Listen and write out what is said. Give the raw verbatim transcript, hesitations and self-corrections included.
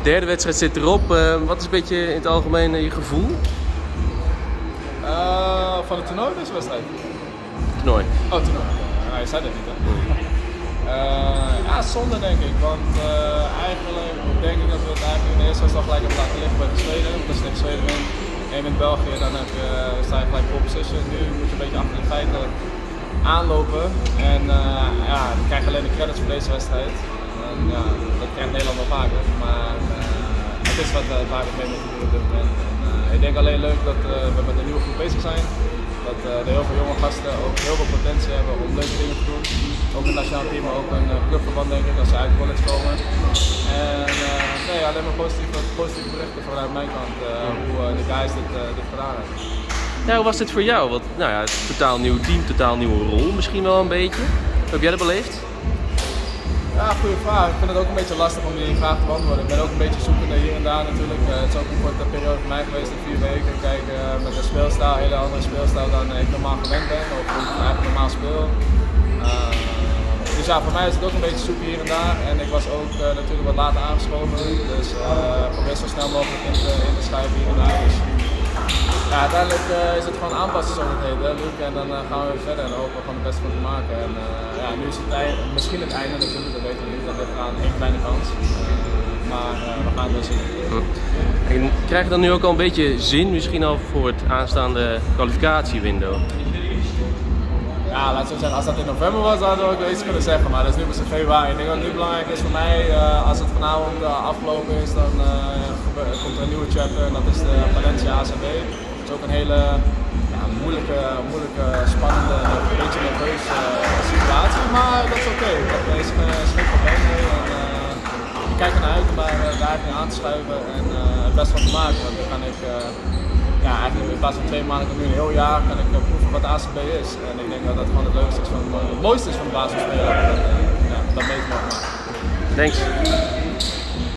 derde wedstrijd zit erop. Uh, wat is een beetje in het algemeen uh, je gevoel? Uh, van het toernooi of deze wedstrijd? Toernooi. Oh, toernooi. Nou, je zei dat niet, hè? Uh, ja, zonde denk ik, want uh, eigenlijk denk ik dat we het eigenlijk in de eerste wedstrijd gelijk hebben laten liggen bij de Zweden. Want als je tegen Zweden wint en je bent België, dan heb je, sta je gelijk pole position. Nu moet je een beetje achter de feiten aanlopen en uh, ja, dan krijg je alleen de credits voor deze wedstrijd. En, ja, dat krijgt Nederland wel vaker, maar uh, het is wat, uh, waar we mee moeten doen op dit moment. En, uh, ik denk alleen leuk dat uh, we met een nieuwe groep bezig zijn. Dat uh, er heel veel jonge gasten ook heel veel potentie hebben om leuke dingen te doen. Ook in het nationaal team, maar ook een uh, clubverband denk ik, als ze uit college komen. En uh, nee, alleen maar positieve, positieve berichten vanuit mijn kant, uh, hoe uh, de guys dit, uh, dit gedaan hebben. Ja, hoe was dit voor jou? Want, nou ja, totaal nieuw team, totaal nieuwe rol misschien wel een beetje. Hoe heb jij dat beleefd? Ja, goede vraag. Ik vind het ook een beetje lastig om die vraag te beantwoorden. Ik ben ook een beetje zoekende hier en daar natuurlijk. Uh, het is ook een korte periode voor mij geweest in vier weken. Kijk, uh, met een speelstijl, een hele andere speelstijl dan ik normaal gewend ben. Of hoe ik eigenlijk normaal speel. Uh, dus ja, voor mij is het ook een beetje zoeken hier en daar. En ik was ook uh, natuurlijk wat later aangeschoven. Dus uh, probeer zo snel mogelijk in te, in te schuiven hier en daar. Dus, ja, uiteindelijk uh, is het gewoon aanpassen zoals het heet, hè, Luc. En dan uh, gaan we weer verder en dan hopen we gewoon het beste van te maken. En uh, ja, nu is het einde, misschien het einde natuurlijk, dat weten we niet. Dat ligt aan één kleine kans. Uh, maar uh, we gaan het wel zien. En krijg je dan nu ook al een beetje zin misschien al voor het aanstaande kwalificatiewindow? Ja, laat zo zeggen, als dat in november was, hadden we ook wel iets kunnen zeggen. Maar dat is nu pas in februari. Ik denk dat het nu belangrijk is voor mij, uh, als het vanavond uh, afgelopen is, dan uh, komt er een nieuwe chapter en dat is de Valencia A C B. Het is ook een hele ja, moeilijke, moeilijke, spannende, een beetje nerveuze uh, situatie. Maar dat is oké, okay. Dat is, uh, is geen probleem mee. En, uh, ik kijk er naar uit om daar, uh, daar aan te schuiven en uh, het best van te maken. Want dan kan ik uh, ja, eigenlijk in plaats van twee maanden, nu een heel jaar, kan ik uh, proeven wat A C B is. En ik denk dat dat gewoon het leukste is van, het mooiste is van de basisspeler. Dat, uh, ja, dat mee te mogen maken. Thanks.